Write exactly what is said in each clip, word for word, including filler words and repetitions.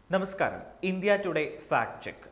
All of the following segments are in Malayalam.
നമസ്കാരം. India Today fact check.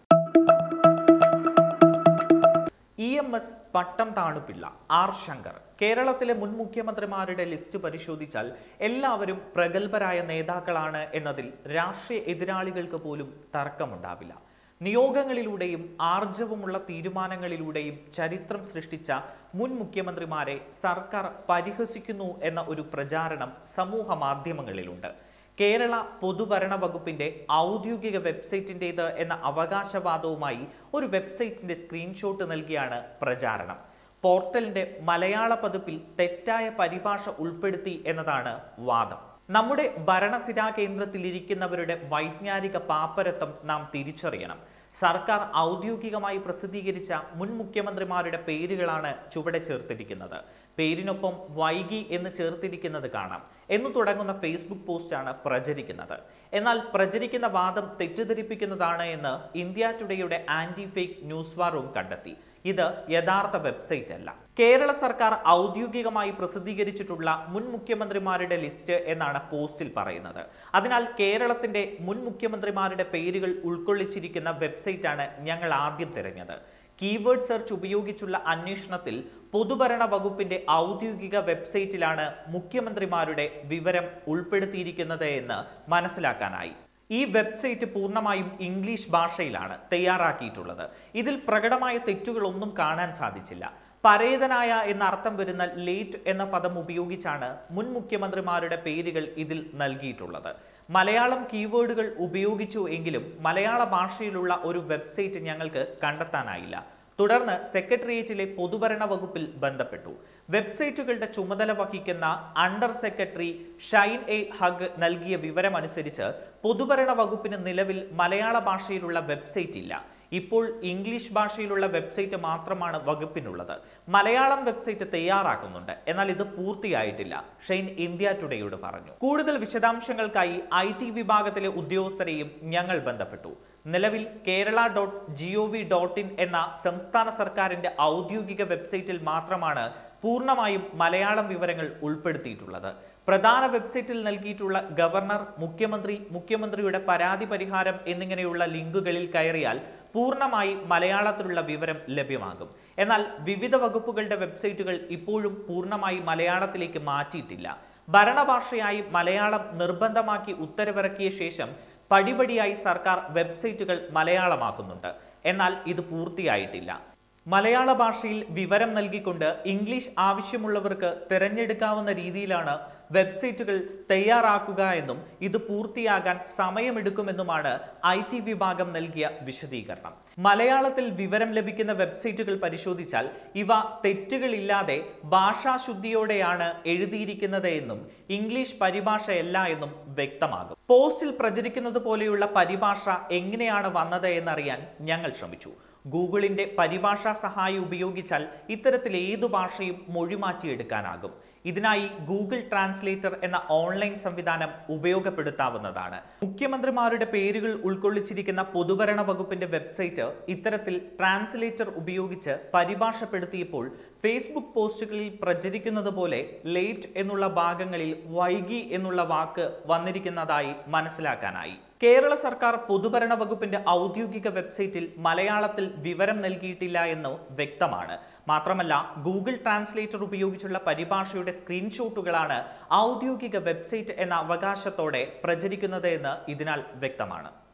E M S Pattom Thanupillai, R Shankar. കേരളത്തിലെ മുൻ മുഖ്യമന്ത്രിമാരുടെ ലിസ്റ്റ് പരിശോധിച്ചാൽ എല്ലാവരും പ്രഗത്ഭരായ നേതാക്കളാണ് എന്നതിൽ രാഷ്ട്രീയ എതിരാളികൾക്ക് പോലും തർക്കമുണ്ടാവില്ല. നിയോഗങ്ങളിലൂടെയും ആർജവമുള്ള തീരുമാനങ്ങളിലൂടെയും ചരിത്രം സൃഷ്ടിച്ച മുൻ മുഖ്യമന്ത്രിമാരെ സർക്കാർ പരിഹസിക്കുന്നു എന്ന ഒരു പ്രചാരണം സമൂഹ മാധ്യമങ്ങളിലുണ്ട്. കേരള പൊതുഭരണ വകുപ്പിന്റെ ഔദ്യോഗിക വെബ്സൈറ്റിൻ്റേത് എന്ന അവകാശവാദവുമായി ഒരു വെബ്സൈറ്റിന്റെ സ്ക്രീൻഷോട്ട് നൽകിയാണ് പ്രചാരണം. പോർട്ടലിന്റെ മലയാള പതിപ്പിൽ തെറ്റായ പരിഭാഷ ഉൾപ്പെടുത്തി എന്നതാണ് വാദം. നമ്മുടെ ഭരണസിരാ കേന്ദ്രത്തിലിരിക്കുന്നവരുടെ വൈജ്ഞാനിക പാപ്പരത്വം നാം തിരിച്ചറിയണം. സർക്കാർ ഔദ്യോഗികമായി പ്രസിദ്ധീകരിച്ച മുൻ മുഖ്യമന്ത്രിമാരുടെ പേരുകളാണ് ചുവടെ ചേർത്തിരിക്കുന്നത്. പേരിനൊപ്പം വൈകി എന്ന് ചേർത്തിരിക്കുന്നത് കാണാം എന്നു തുടങ്ങുന്ന ഫേസ്ബുക്ക് പോസ്റ്റാണ് പ്രചരിക്കുന്നത്. എന്നാൽ പ്രചരിക്കുന്ന വാദം തെറ്റിദ്ധരിപ്പിക്കുന്നതാണ് എന്ന് ഇന്ത്യ ടുഡേയുടെ anti fake news war room കണ്ടെത്തി. ഇത് യഥാർത്ഥ വെബ്സൈറ്റ് അല്ല. കേരള സർക്കാർ ഔദ്യോഗികമായി പ്രസിദ്ധീകരിച്ചിട്ടുള്ള മുൻ മുഖ്യമന്ത്രിമാരുടെ ലിസ്റ്റ് എന്നാണ് പോസ്റ്റിൽ പറയുന്നത്. അതിനാൽ കേരളത്തിന്റെ മുൻ മുഖ്യമന്ത്രിമാരുടെ പേരുകൾ ഉൾക്കൊള്ളിച്ചിരിക്കുന്ന വെബ്സൈറ്റാണ് ഞങ്ങൾ ആദ്യം തിരഞ്ഞത്. കീവേഡ് സെർച്ച് ഉപയോഗിച്ചുള്ള അന്വേഷണത്തിൽ പൊതുഭരണ വകുപ്പിന്റെ ഔദ്യോഗിക വെബ്സൈറ്റിലാണ് മുഖ്യമന്ത്രിമാരുടെ വിവരം ഉൾപ്പെടുത്തിയിരിക്കുന്നത് എന്ന് മനസ്സിലാക്കാനായി. ഈ വെബ്സൈറ്റ് പൂർണ്ണമായും ഇംഗ്ലീഷ് ഭാഷയിലാണ് തയ്യാറാക്കിയിട്ടുള്ളത്. ഇതിൽ പ്രകടമായ തെറ്റുകളൊന്നും കാണാൻ സാധിച്ചില്ല. പരേതനായ എന്നർത്ഥം വരുന്ന ലേറ്റ് എന്ന പദം ഉപയോഗിച്ചാണ് മുൻ മുഖ്യമന്ത്രിമാരുടെ പേരുകൾ ഇതിൽ നൽകിയിട്ടുള്ളത്. മലയാളം കീവേഡുകൾ ഉപയോഗിച്ചു എങ്കിലും മലയാള ഭാഷയിലുള്ള ഒരു വെബ്സൈറ്റ് ഞങ്ങൾക്ക് കണ്ടെത്താനായില്ല. തുടർന്ന് സെക്രട്ടേറിയറ്റിലെ പൊതുഭരണ വകുപ്പിൽ ബന്ധപ്പെട്ടു. വെബ്സൈറ്റുകളുടെ ചുമതല വഹിക്കുന്ന under secretary Shine A Haq നൽകിയ വിവരമനുസരിച്ച് പൊതുഭരണ വകുപ്പിന് നിലവിൽ മലയാള ഭാഷയിലുള്ള വെബ്സൈറ്റ് ഇല്ല. ഇപ്പോൾ ഇംഗ്ലീഷ് ഭാഷയിലുള്ള വെബ്സൈറ്റ് മാത്രമാണ് വകുപ്പിനുള്ളത്. മലയാളം വെബ്സൈറ്റ് തയ്യാറാക്കുന്നുണ്ട്, എന്നാൽ ഇത് പൂർത്തിയായിട്ടില്ല, ഷൈൻ ഇന്ത്യ ടുഡേയോട് പറഞ്ഞു. കൂടുതൽ വിശദാംശങ്ങൾക്കായി ഐ ടി വിഭാഗത്തിലെ ഉദ്യോഗസ്ഥരെയും ഞങ്ങൾ ബന്ധപ്പെട്ടു. നിലവിൽ Kerala dot G O V dot in എന്ന സംസ്ഥാന സർക്കാരിന്റെ ഔദ്യോഗിക വെബ്സൈറ്റിൽ മാത്രമാണ് പൂർണ്ണമായും മലയാളം വിവരങ്ങൾ ഉൾപ്പെടുത്തിയിട്ടുള്ളത്. പ്രധാന വെബ്സൈറ്റിൽ നൽകിയിട്ടുള്ള ഗവർണർ, മുഖ്യമന്ത്രി, മുഖ്യമന്ത്രിയുടെ പരാതി പരിഹാരം എന്നിങ്ങനെയുള്ള ലിങ്കുകളിൽ കയറിയാൽ പൂർണ്ണമായി മലയാളത്തിലുള്ള വിവരം ലഭ്യമാകും. എന്നാൽ വിവിധ വകുപ്പുകളുടെ വെബ്സൈറ്റുകൾ ഇപ്പോഴും പൂർണ്ണമായി മലയാളത്തിലേക്ക് മാറ്റിയിട്ടില്ല. ഭരണഭാഷയായി മലയാളം നിർബന്ധമാക്കി ഉത്തരവിറക്കിയ ശേഷം പടിപടിയായി സർക്കാർ വെബ്സൈറ്റുകൾ മലയാളമാക്കുന്നുണ്ട്. എന്നാൽ ഇത് പൂർത്തിയായിട്ടില്ല. മലയാള ഭാഷയിൽ വിവരം നൽകിക്കൊണ്ട് ഇംഗ്ലീഷ് ആവശ്യമുള്ളവർക്ക് തിരഞ്ഞെടുക്കാവുന്ന രീതിയിലാണ് വെബ്സൈറ്റുകൾ തയ്യാറാക്കുക എന്നും ഇത് പൂർത്തിയാകാൻ സമയമെടുക്കുമെന്നുമാണ് ഐ ടി വിഭാഗം നൽകിയ വിശദീകരണം. മലയാളത്തിൽ വിവരം ലഭിക്കുന്ന വെബ്സൈറ്റുകൾ പരിശോധിച്ചാൽ ഇവ തെറ്റുകളില്ലാതെ ഭാഷാശുദ്ധിയോടെയാണ് എഴുതിയിരിക്കുന്നത് എന്നും ഇംഗ്ലീഷ് പരിഭാഷയല്ല എന്നും വ്യക്തമാകും. പോസ്റ്റിൽ പ്രചരിക്കുന്നത് പോലെയുള്ള പരിഭാഷ എങ്ങനെയാണ് വന്നത് എന്നറിയാൻ ഞങ്ങൾ ശ്രമിച്ചു. ഗൂഗിളിന്റെ പരിഭാഷാ സഹായം ഉപയോഗിച്ചാൽ ഇത്തരത്തിൽ ഏതു ഭാഷയും മൊഴിമാറ്റിയെടുക്കാനാകും. ഇതിനായി ഗൂഗിൾ ട്രാൻസ്ലേറ്റർ എന്ന ഓൺലൈൻ സംവിധാനം ഉപയോഗപ്പെടുത്താവുന്നതാണ്. മുഖ്യമന്ത്രിമാരുടെ പേരുകൾ ഉൾക്കൊള്ളിച്ചിരിക്കുന്ന പൊതുഭരണ വകുപ്പിന്റെ വെബ്സൈറ്റ് ഇത്തരത്തിൽ ട്രാൻസ്ലേറ്റർ ഉപയോഗിച്ച് പരിഭാഷപ്പെടുത്തിയപ്പോൾ ഫേസ്ബുക്ക് പോസ്റ്റുകളിൽ പ്രചരിക്കുന്നത് പോലെ ലേറ്റ് എന്നുള്ള ഭാഗങ്ങളിൽ വൈകി എന്നുള്ള വാക്ക് വന്നിരിക്കുന്നതായി മനസ്സിലാക്കാനായി. കേരള സർക്കാർ പൊതുഭരണ വകുപ്പിന്റെ ഔദ്യോഗിക വെബ്സൈറ്റിൽ മലയാളത്തിൽ വിവരം നൽകിയിട്ടില്ല എന്ന് വ്യക്തമാണ്. മാത്രമല്ല, ഗൂഗിൾ ട്രാൻസ്ലേറ്റർ ഉപയോഗിച്ചുള്ള പരിഭാഷയുടെ സ്ക്രീൻഷോട്ടുകളാണ് ഔദ്യോഗിക വെബ്സൈറ്റ് എന്ന അവകാശത്തോടെ പ്രചരിക്കുന്നത് എന്ന് ഇതിനാൽ വ്യക്തമാണ്.